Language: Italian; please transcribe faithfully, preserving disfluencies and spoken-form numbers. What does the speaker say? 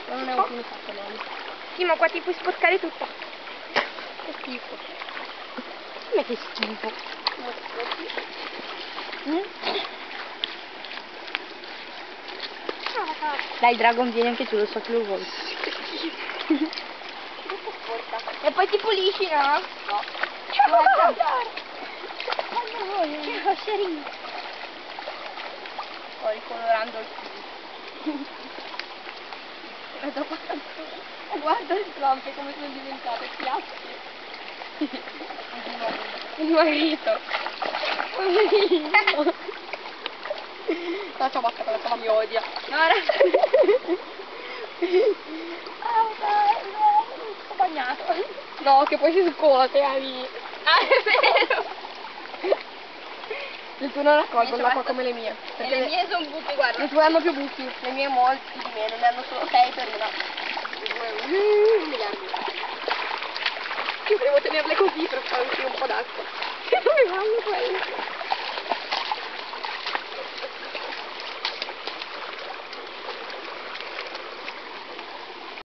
non ne ho più fatto l'olio. Sì, ma qua ti puoi sporcare tutto. Che schifo. Come che schifo? Mm? Dai Dragon, vieni anche tu, lo so che lo vuoi. Tutto sporca. E poi ti pulisci, no? No. Guarda. Ciao, Sherry. Sto ricolorando il film. Guarda il Trump come sono diventate piatte. Il marito. La ciabatta, la ciabatta mi odia. No, ragazzi. Sto bagnato. No, che poi si scuote, Ami. Ah, è vero. Le tue non raccolgono l'acqua come le mie. E Perché le mie sono buche, guarda. le tue hanno più buchi, le mie molti di meno, ne hanno solo sei per una. Le tue un miliardo. Io devo tenerle così per far uscire un po' d'acqua. Che dove vanno quelle?